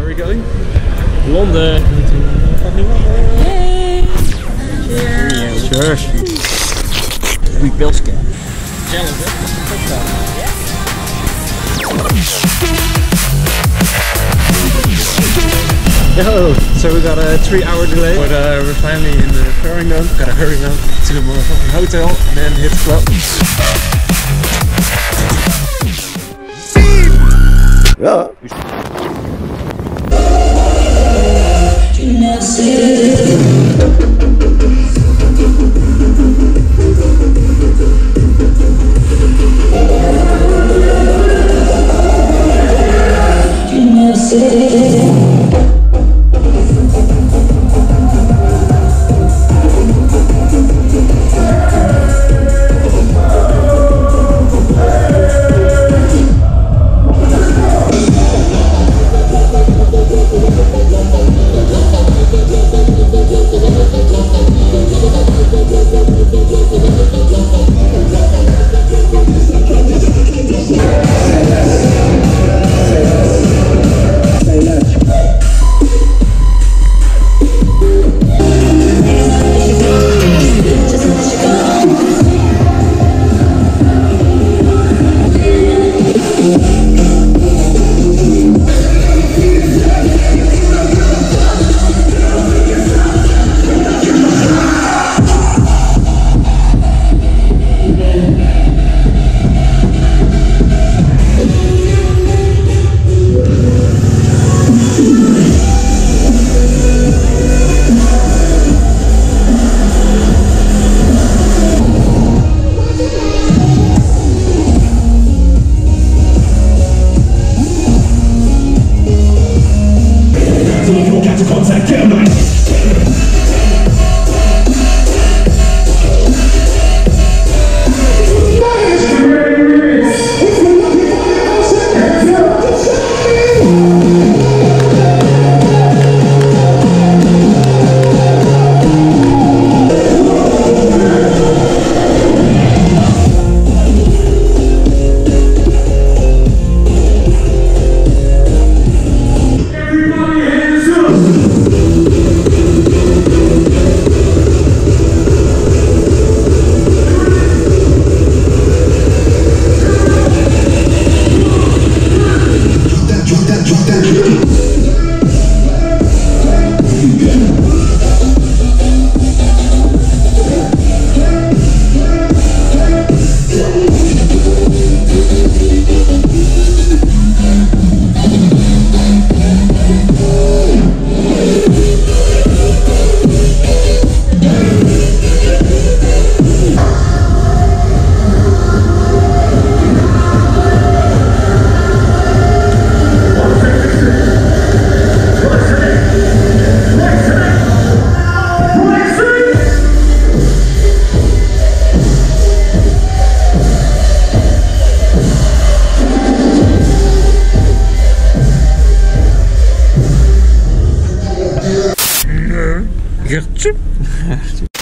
we going? Londen. Yay! Cheers! Cheers! We will scan. Challenge, hè? Yo, so we got a 3-hour delay, but we're finally in the ferrying now. Gotta hurry now to the motherfucking hotel and then hit the club. Ja. Gertje.